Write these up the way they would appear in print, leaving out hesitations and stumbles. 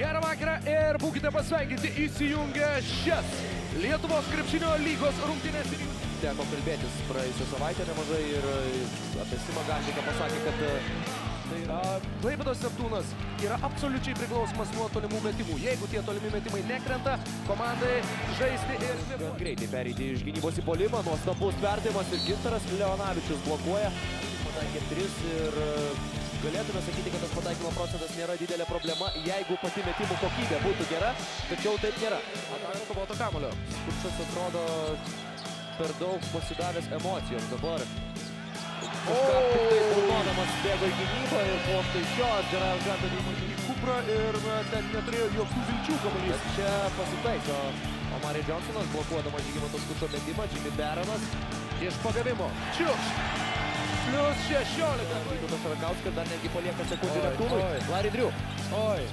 Gerą vakarą ir būkite pasveikinti įsijungę šias Lietuvos krepšinio lygos rungtynės. Teko kalbėtis praėjusią savaitę nemažai ir apie Simą Galdiką pasakė, kad tai yra Klaipėdos Neptūnas yra absoliučiai priklausomas nuo tolimų metimų. Jeigu tie tolimi metimai nekrenta, komandai žaisti ir greitai pereiti iš gynybos į puolimą, nuostabus perdavimas ir Gintaras Leonavičius blokuoja. Pataikė 3 ir galėtume sakyti, kad tas pataikymo procentas nėra didelė problema, jeigu pati metimų kokybė būtų gera, tačiau taip nėra. Atkovoto kamuolio. Kurčas atrodo per daug pasidavęs emocijom dabar. Kažką piktai burnodamas bėgo į gynybą ir po štai šio Gerard Gardinimo į Kuprą ir ten neturėjo jokių vilčių kamuolys. Čia pasitaiso Omari Johnsonas, blokuodamas Žygimanto Skučo metimą, Jimmy Baronas Iš pagavimo. Čiukšt. Plius 16. Vytautas Rakauskas dar netgi palieka sekundžių Neptūnui. Larry Drew. Oi.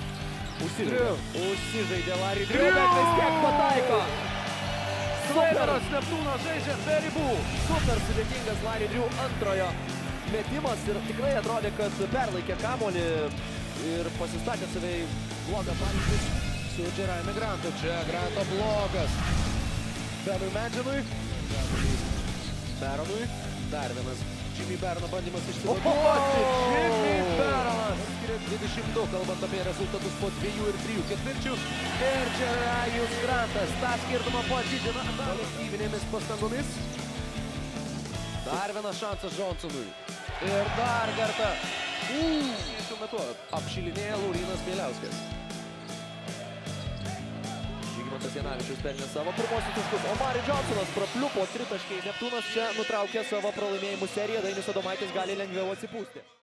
Užsižaidė Larry Drew, bet vis tiek pataiko. Klaipėdos Neptūnas žaidžia be ribų. Super sudėtingas Larry Drew antrojo metimas ir tikrai atrodė, kad perlaikė kamuolį ir pasistatė save į blogą padėtį Su Jeremy Grantu. Čia Granto blogas. Benui Medžinui. Baronui. Dar vienas Jimmy Barono bandymas išsivaduoti. Jimmy Baronas skiria 22, kalbant apie rezultatus po 2 ir 3 ketvirčių. Ir čia Rajus Grantas tą skirtumą padidina kolektyvinėmis pastangomis. Dar vienas šansas Johnsonui. Ir dar kartą. Šiuo metu apšilinėja Laurynas Bieliauskas. Žygimantas Janavičius pelnė savo pirmosius taškus. Omari Johnsonas prapliupo tritaškiai. Neptūnas čia nutraukė savo pralaimėjimų seriją. Dainius Adomaitis gali lengviau atsipūsti.